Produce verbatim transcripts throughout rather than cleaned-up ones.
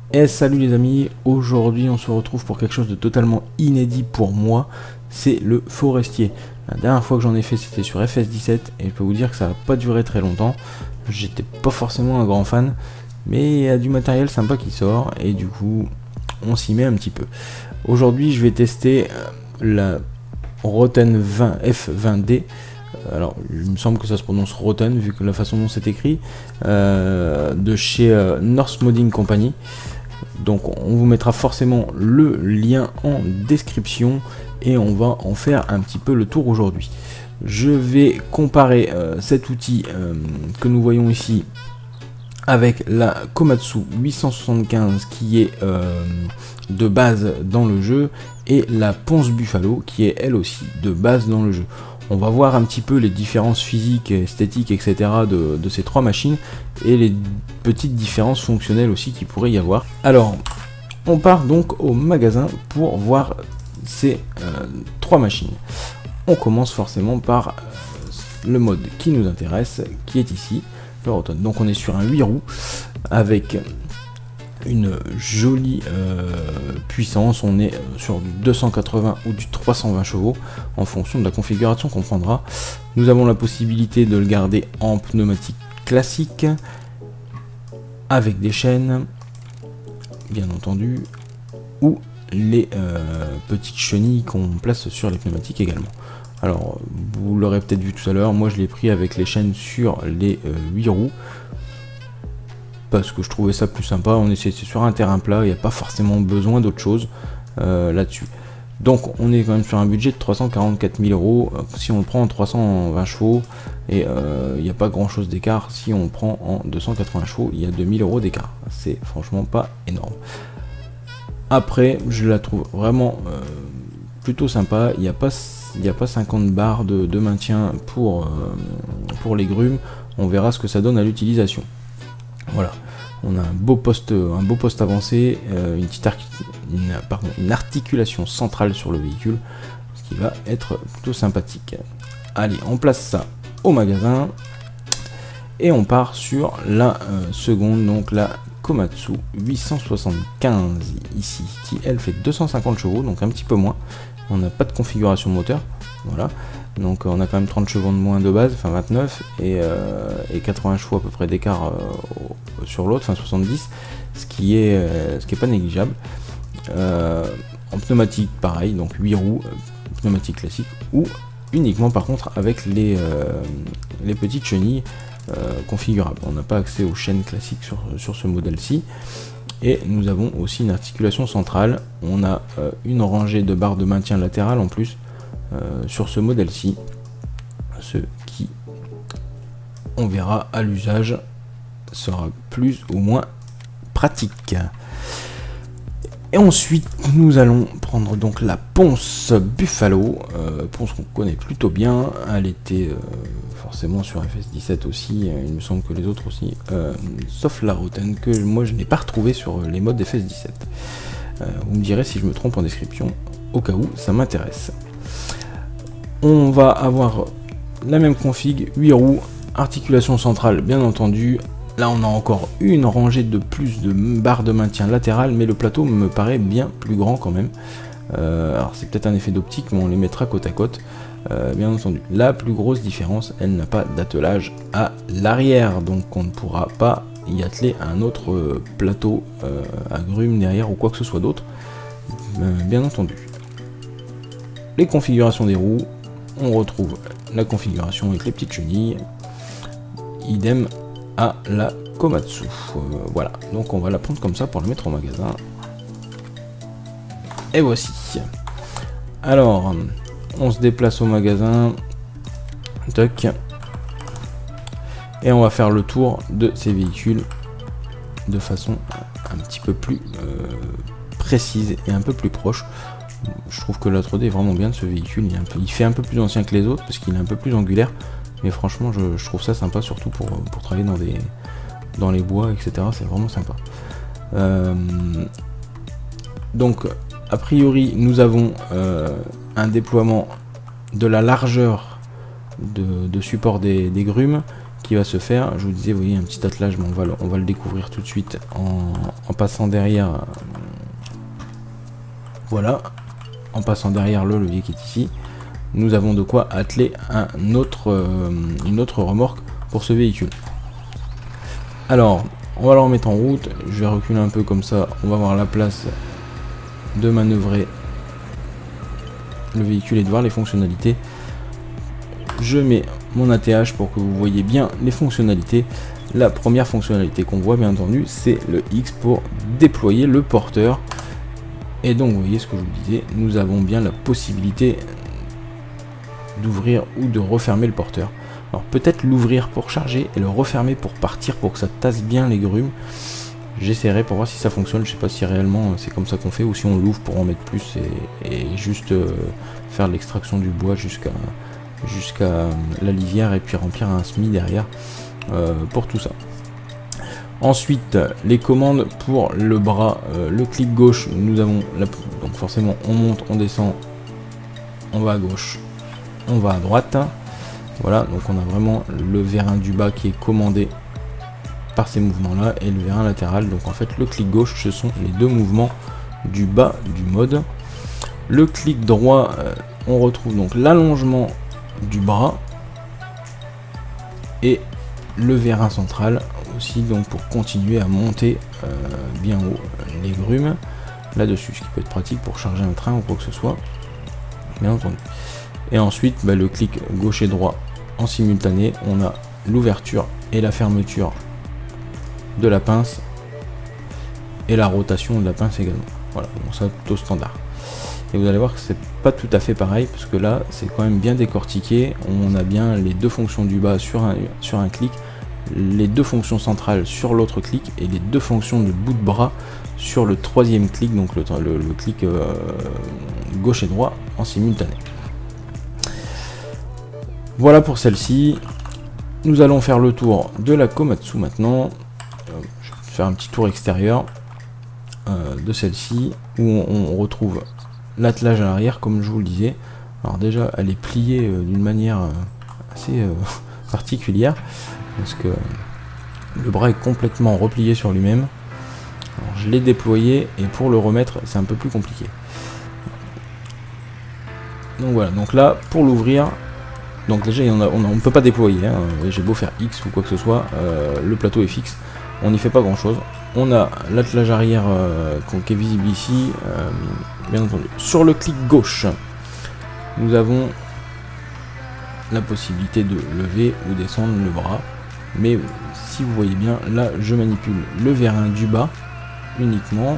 Et salut les amis, aujourd'hui on se retrouve pour quelque chose de totalement inédit pour moi, c'est le forestier. La dernière fois que j'en ai fait c'était sur F S dix-sept et je peux vous dire que ça n'a pas duré très longtemps. J'étais pas forcément un grand fan, mais il y a du matériel sympa qui sort et du coup on s'y met un petit peu. Aujourd'hui je vais tester la Roten vingt F vingt D. Alors il me semble que ça se prononce Roten vu que la façon dont c'est écrit, euh, de chez euh, North Modding Company. Donc on vous mettra forcément le lien en description et on va en faire un petit peu le tour aujourd'hui. Je vais comparer euh, cet outil euh, que nous voyons ici avec la Komatsu huit cent soixante-quinze qui est euh, de base dans le jeu et la Ponce Buffalo qui est elle aussi de base dans le jeu. On va voir un petit peu les différences physiques, esthétiques, et cetera de, de ces trois machines et les petites différences fonctionnelles aussi qu'il pourrait y avoir. Alors, on part donc au magasin pour voir ces euh, trois machines. On commence forcément par euh, le mode qui nous intéresse, qui est ici, le Roten. Donc on est sur un huit roues avec une jolie euh, puissance. On est sur du deux cent quatre-vingts ou du trois cent vingt chevaux en fonction de la configuration qu'on prendra. Nous avons la possibilité de le garder en pneumatique classique avec des chaînes bien entendu, ou les euh, petites chenilles qu'on place sur les pneumatiques également. Alors vous l'aurez peut-être vu tout à l'heure, moi je l'ai pris avec les chaînes sur les euh, huit roues parce que je trouvais ça plus sympa. On est sur un terrain plat, il n'y a pas forcément besoin d'autre chose euh, là-dessus. Donc on est quand même sur un budget de trois cent quarante-quatre mille euros si on le prend en trois cent vingt chevaux, et il euh, n'y a pas grand chose d'écart si on le prend en deux cent quatre-vingts chevaux, il y a deux mille euros d'écart. C'est franchement pas énorme. Après je la trouve vraiment euh, plutôt sympa. Il n'y a pas il n'y a pas cinquante barres de, de maintien pour, euh, pour les grumes. On verra ce que ça donne à l'utilisation. Voilà, on a un beau poste, un beau poste avancé, euh, une petite une, pardon, une articulation centrale sur le véhicule, ce qui va être plutôt sympathique. Allez, on place ça au magasin et on part sur la euh, seconde, donc la Komatsu huit cent soixante-quinze ici, qui elle fait deux cent cinquante chevaux, donc un petit peu moins. On n'a pas de configuration moteur, voilà. Donc on a quand même trente chevaux de moins de base, enfin vingt-neuf, et, euh, et quatre-vingts chevaux à peu près d'écart euh, sur l'autre, enfin soixante-dix, ce qui est euh, ce qui est pas négligeable. Euh, en pneumatique pareil, donc huit roues, euh, pneumatique classique, ou uniquement par contre avec les, euh, les petites chenilles euh, configurables. On n'a pas accès aux chaînes classiques sur, sur ce modèle-ci. Et nous avons aussi une articulation centrale. On a euh, une rangée de barres de maintien latérales en plus euh, sur ce modèle-ci, ce qui, on verra à l'usage, sera plus ou moins pratique. Et ensuite nous allons prendre donc la Ponce Buffalo, euh, ponce qu'on connaît plutôt bien. Elle était euh, forcément sur F S dix-sept aussi, il me semble que les autres aussi, euh, sauf la Roten que moi je n'ai pas retrouvé sur les modes F S dix-sept. Euh, vous me direz si je me trompe en description, au cas où ça m'intéresse. On va avoir la même config, huit roues, articulation centrale bien entendu. Là on a encore une rangée de plus de barres de maintien latérales, mais le plateau me paraît bien plus grand quand même. Euh, alors c'est peut-être un effet d'optique, mais on les mettra côte à côte, euh, bien entendu. La plus grosse différence, elle n'a pas d'attelage à l'arrière, donc on ne pourra pas y atteler un autre euh, plateau euh, à grumes derrière ou quoi que ce soit d'autre, euh, bien entendu. Les configurations des roues, on retrouve la configuration avec les petites chenilles, idem à la Komatsu. Euh, voilà, donc on va la prendre comme ça pour le mettre au magasin. Et voici. Alors, on se déplace au magasin. Toc. Et on va faire le tour de ces véhicules de façon un petit peu plus euh, précise et un peu plus proche. Je trouve que la trois D est vraiment bien de ce véhicule. Il, est un peu, il fait un peu plus ancien que les autres parce qu'il est un peu plus angulaire. Mais franchement, je, je trouve ça sympa, surtout pour, pour travailler dans, des, dans les bois, et cetera. C'est vraiment sympa. Euh, donc, a priori, nous avons euh, un déploiement de la largeur de, de support des, des grumes qui va se faire. Je vous disais, vous voyez, un petit attelage, mais on va le, on va le découvrir tout de suite en, en passant derrière. Euh, voilà, en passant derrière le levier qui est ici. Nous avons de quoi atteler un autre, euh, une autre remorque pour ce véhicule. Alors, on va le remettre en route. Je vais reculer un peu comme ça. On va avoir la place de manœuvrer le véhicule et de voir les fonctionnalités. Je mets mon A T H pour que vous voyez bien les fonctionnalités. La première fonctionnalité qu'on voit, bien entendu, c'est le X pour déployer le porteur. Et donc, vous voyez ce que je vous disais, nous avons bien la possibilité d'ouvrir ou de refermer le porteur. Alors peut-être l'ouvrir pour charger et le refermer pour partir, pour que ça tasse bien les grumes. J'essaierai pour voir si ça fonctionne. Je sais pas si réellement c'est comme ça qu'on fait ou si on l'ouvre pour en mettre plus et, et juste euh, faire l'extraction du bois jusqu'à jusqu'à la lisière et puis remplir un semis derrière euh, pour tout ça. Ensuite, les commandes pour le bras, euh, le clic gauche, nous avons la, donc forcément on monte, on descend, on va à gauche, on va à droite. Voilà, donc on a vraiment le vérin du bas qui est commandé par ces mouvements là et le vérin latéral. Donc en fait le clic gauche, ce sont les deux mouvements du bas du mode. Le clic droit, euh, on retrouve donc l'allongement du bras et le vérin central aussi, donc pour continuer à monter euh, bien haut les grumes là dessus, ce qui peut être pratique pour charger un train ou quoi que ce soit, bien entendu. Et ensuite bah, le clic gauche et droit en simultané, on a l'ouverture et la fermeture de la pince et la rotation de la pince également. Voilà, donc ça tout au standard. Et vous allez voir que c'est pas tout à fait pareil parce que là c'est quand même bien décortiqué. On a bien les deux fonctions du bas sur un, sur un clic, les deux fonctions centrales sur l'autre clic et les deux fonctions de bout de bras sur le troisième clic, donc le, le, le clic euh, gauche et droit en simultané. Voilà pour celle-ci. Nous allons faire le tour de la Komatsu maintenant. Euh, je vais faire un petit tour extérieur euh, de celle-ci où on, on retrouve l'attelage à l'arrière comme je vous le disais. Alors déjà elle est pliée euh, d'une manière euh, assez euh, particulière parce que le bras est complètement replié sur lui-même. Je l'ai déployé et pour le remettre c'est un peu plus compliqué. Donc voilà, donc là pour l'ouvrir, donc déjà on ne peut pas déployer, hein. J'ai beau faire X ou quoi que ce soit, euh, le plateau est fixe, on n'y fait pas grand chose. On a l'attelage arrière euh, qui est visible ici, euh, bien entendu. Sur le clic gauche, nous avons la possibilité de lever ou descendre le bras. Mais si vous voyez bien, là je manipule le vérin du bas uniquement.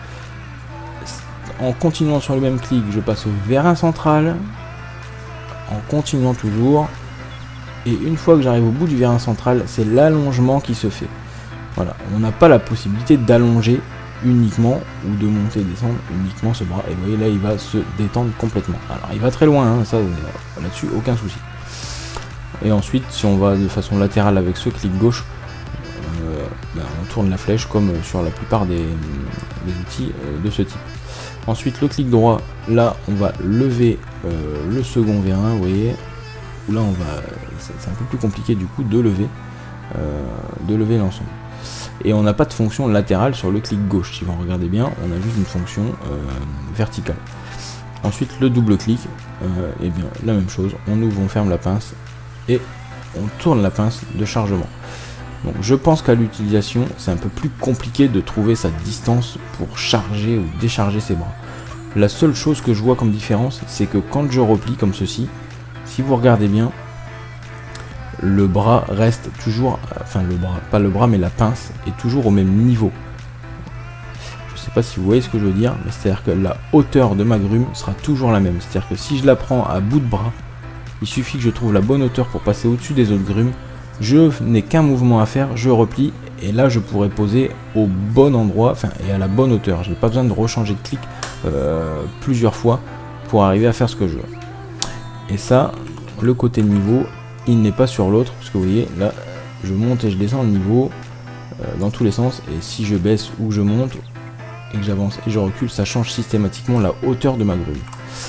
En continuant sur le même clic, je passe au vérin central. En continuant toujours. Et une fois que j'arrive au bout du vérin central, c'est l'allongement qui se fait. Voilà, on n'a pas la possibilité d'allonger uniquement ou de monter et descendre uniquement ce bras. Et vous voyez là, il va se détendre complètement. Alors il va très loin, hein, ça là-dessus, aucun souci. Et ensuite, si on va de façon latérale avec ce clic gauche, euh, ben, on tourne la flèche comme sur la plupart des, des outils euh, de ce type. Ensuite, le clic droit, là, on va lever euh, le second vérin, vous voyez. Où là, on va, c'est un peu plus compliqué du coup de lever, euh, de lever l'ensemble. Et on n'a pas de fonction latérale sur le clic gauche. Si vous regardez bien, on a juste une fonction euh, verticale. Ensuite, le double clic, euh, et bien la même chose. On ouvre, on ferme la pince et on tourne la pince de chargement. Donc, je pense qu'à l'utilisation, c'est un peu plus compliqué de trouver sa distance pour charger ou décharger ses bras. La seule chose que je vois comme différence, c'est que quand je replie comme ceci, si vous regardez bien, le bras reste toujours, enfin le bras, pas le bras mais la pince est toujours au même niveau. Je sais pas si vous voyez ce que je veux dire, mais c'est à dire que la hauteur de ma grume sera toujours la même. C'est à dire que si je la prends à bout de bras, il suffit que je trouve la bonne hauteur pour passer au-dessus des autres grumes. Je n'ai qu'un mouvement à faire, je replie et là je pourrais poser au bon endroit, enfin et à la bonne hauteur. Je n'ai pas besoin de rechanger de clic euh, plusieurs fois pour arriver à faire ce que je veux. Et ça, le côté niveau, il n'est pas sur l'autre, parce que vous voyez, là, je monte et je descends le niveau euh, dans tous les sens, et si je baisse ou je monte, et que j'avance et je recule, ça change systématiquement la hauteur de ma grue.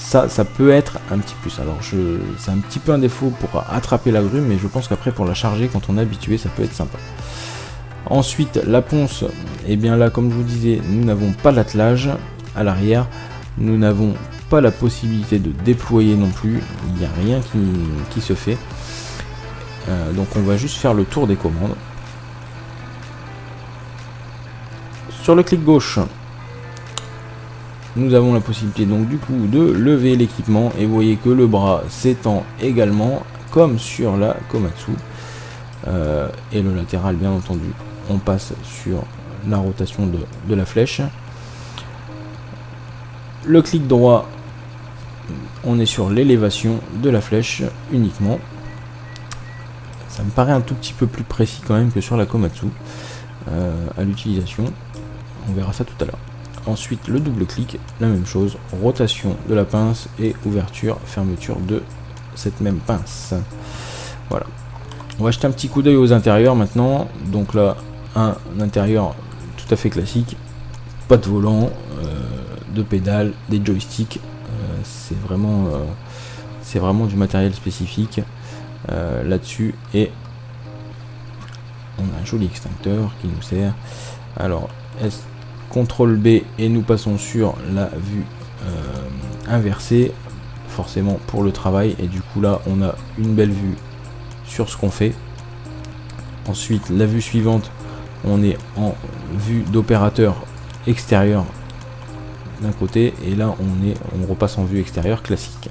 ça, ça peut être un petit plus. Alors, je, c'est un petit peu un défaut pour attraper la grue, mais je pense qu'après, pour la charger, quand on est habitué, ça peut être sympa. Ensuite, la ponce, et eh bien là, comme je vous disais, nous n'avons pas l'attelage à l'arrière. Nous n'avons pas la possibilité de déployer non plus. Il n'y a rien qui, qui se fait. Euh, donc, on va juste faire le tour des commandes. Sur le clic gauche, nous avons la possibilité donc du coup de lever l'équipement et vous voyez que le bras s'étend également comme sur la Komatsu euh, et le latéral bien entendu on passe sur la rotation de, de la flèche. Le clic droit, on est sur l'élévation de la flèche uniquement. Ça me paraît un tout petit peu plus précis quand même que sur la Komatsu euh, à l'utilisation. On verra ça tout à l'heure. Ensuite, le double clic, la même chose, rotation de la pince et ouverture, fermeture de cette même pince. Voilà. On va jeter un petit coup d'œil aux intérieurs maintenant. Donc là, un intérieur tout à fait classique. Pas de volant, euh, de pédales, des joysticks. Euh, c'est vraiment, euh, c'est vraiment du matériel spécifique euh, là-dessus. Et on a un joli extincteur qui nous sert. Alors, est-ce contrôle B et nous passons sur la vue euh, inversée forcément pour le travail et du coup là on a une belle vue sur ce qu'on fait. Ensuite la vue suivante, on est en vue d'opérateur extérieur d'un côté et là on est on repasse en vue extérieure classique.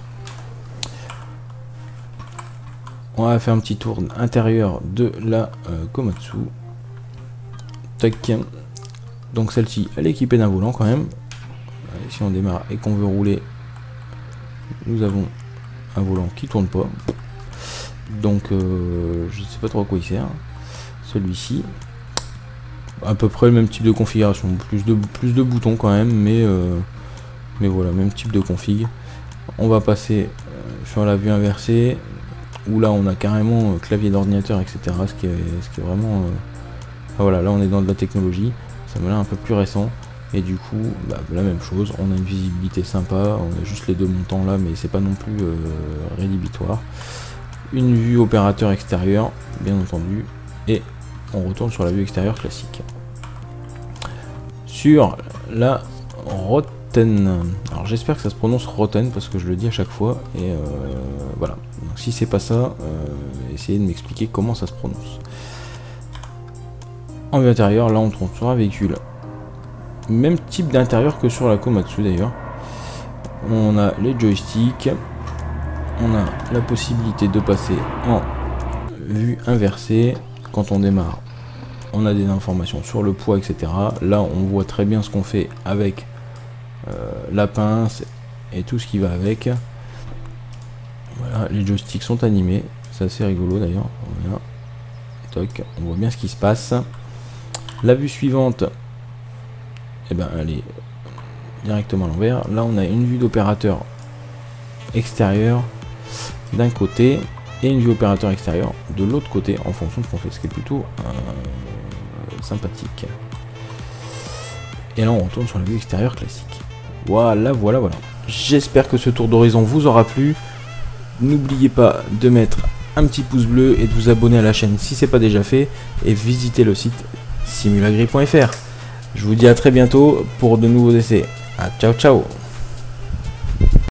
On va faire un petit tour intérieur de la euh, Komatsu. Tac. Donc celle-ci, elle est équipée d'un volant quand même. Allez, si on démarre et qu'on veut rouler, nous avons un volant qui tourne pas. Donc euh, je ne sais pas trop à quoi il sert. Celui-ci, à peu près le même type de configuration, plus de plus de boutons quand même, mais euh, mais voilà, même type de config. On va passer euh, sur la vue inversée, où là on a carrément euh, clavier d'ordinateur, et cetera. Ce qui est, ce qui est vraiment, euh... enfin, voilà, là on est dans de la technologie. Ça me l'a un peu plus récent et du coup bah, la même chose, on a une visibilité sympa, on a juste les deux montants là mais c'est pas non plus euh, rédhibitoire. Une vue opérateur extérieur bien entendu et on retourne sur la vue extérieure classique. Sur la Roten, alors j'espère que ça se prononce Roten parce que je le dis à chaque fois et euh, voilà, donc si c'est pas ça, euh, essayez de m'expliquer comment ça se prononce. En vue intérieure, là on tombe sur un véhicule. Même type d'intérieur que sur la Komatsu d'ailleurs. On a les joysticks. On a la possibilité de passer en vue inversée. Quand on démarre, on a des informations sur le poids, et cetera. Là on voit très bien ce qu'on fait avec euh, la pince et tout ce qui va avec. Voilà, les joysticks sont animés. C'est assez rigolo d'ailleurs. Voilà. Toc, on voit bien ce qui se passe. La vue suivante, eh ben, elle est directement à l'envers. Là, on a une vue d'opérateur extérieur d'un côté et une vue opérateur extérieur de l'autre côté en fonction de ce qu'on fait, ce qui est plutôt euh, sympathique. Et là, on retourne sur la vue extérieure classique. Voilà, voilà, voilà. J'espère que ce tour d'horizon vous aura plu. N'oubliez pas de mettre un petit pouce bleu et de vous abonner à la chaîne si ce n'est pas déjà fait et visitez le site simulagri point F R. Je vous dis à très bientôt pour de nouveaux essais. Ah, ciao ciao.